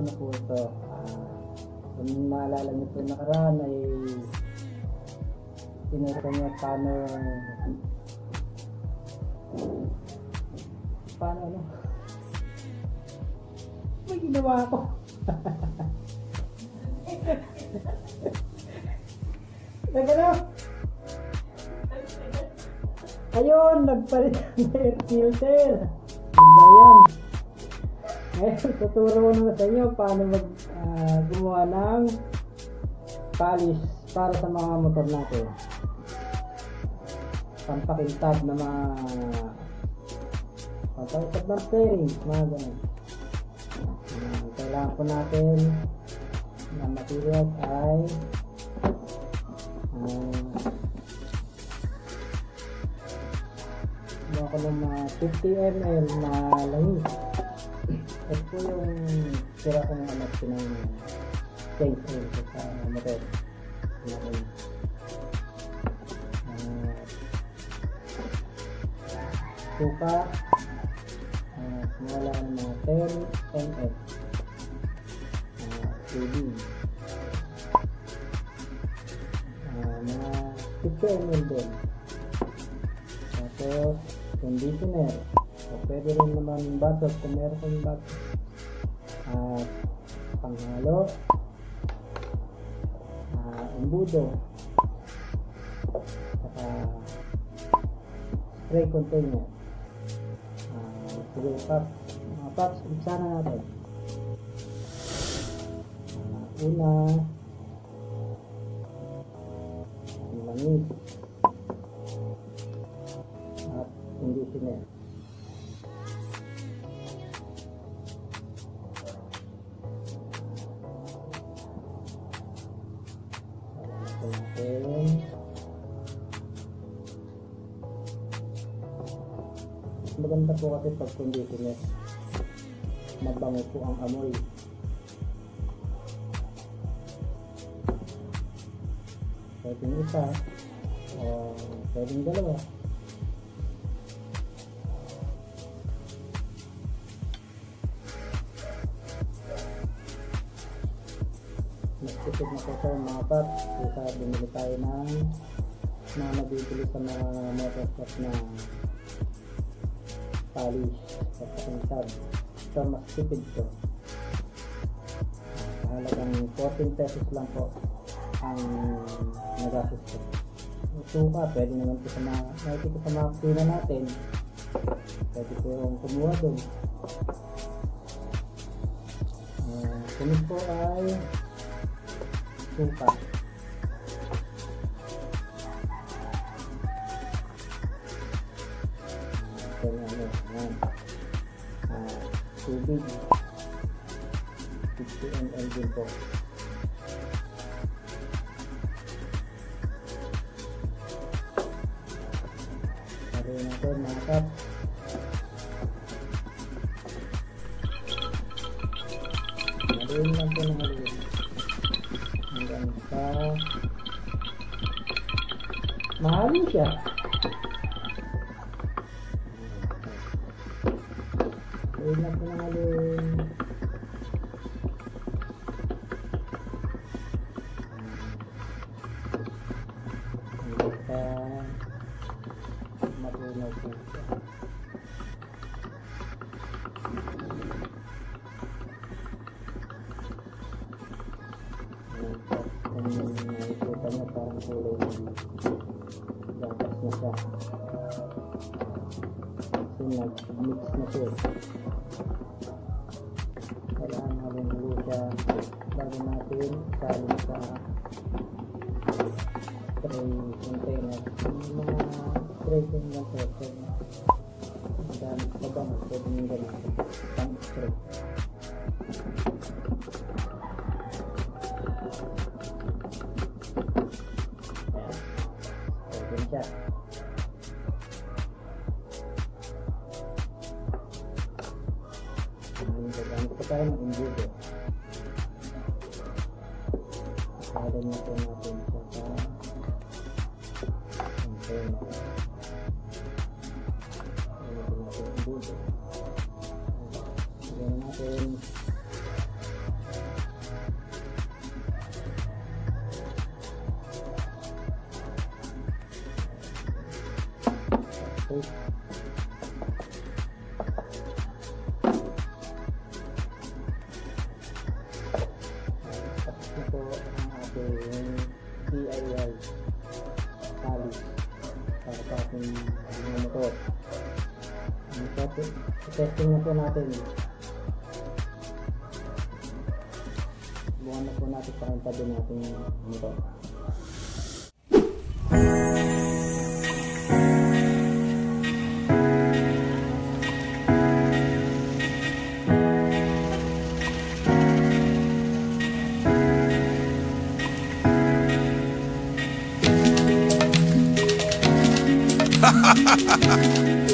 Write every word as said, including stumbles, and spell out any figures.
na po ito. Uh, kung maalala niyo po nakaraan ay tinuro niya paano paano ano may ginawa ko. Nagano? Ayun, nagpalit ng air filter. Diba yan? Ngayon, tuturo naman sa inyo paano mag uh, gumawa ng polish para sa mga motor natin. Pampakintab na mga pampakintab ng steering, mga ganun. Uh, kailangan po natin na materials ay uh, ako ng mga fifty milliliters na langis. Ito po yung sira kong anak ng change oil sa motor. Uh, suka, uh, wala ng mga ten milliliters. Uh, tubig. Uh, mga fifty milliliters din. Tapos conditioner. So, pwede rin naman batot kung meron kong batot. At panghalo. Uh, embudo. Saka spray container. Uh, spray pack. Mga packs, isa na natin. Uh, una, langis. At conditioner. Maganda po kasi pag conditioner, mabango po ang amoy. Pwedeng isa o pwedeng dalawa. Mas tipid na po tayo mga paps kaysa bumili tayo ng mga nabibili sa mga motorshop na polish sa pakintab. Ito mas tipid to. Halagang fourteen pesos lang po ang nagastos ko. Suka, pwede naman po sa mga nakikita sa mga kusina natin. Pwede po yung kumuha doon. Uh, Kumis po ay suka. Ano, yan. Uh, tubig fifty milliliters din po. Haluin natin mga kap. Haluin lang po ng haluin hanggang sa mahalin siya. Haluin lang po ng haluin. Hanggang sa matunaw po siya. Kung nakikita nyo parang kulay gatas na siya kasi nag-mix na siya. Kailangan halong-halo siya bago natin salin sa spray container. Yung mga spray container po gamit sa bango, pwede nyo ganun pang spray. Ayan, siya. Gagamit ko tayo ng embudo. Sasalan na po natin siya sa container. Ayan natin embudo. Ayan natin Okay. Tapos na po ang ating D I Y tali para sa ating mga motor. Testing na po natin. Buwan na po natin pakintado natin yung motor. Ha ha ha ha!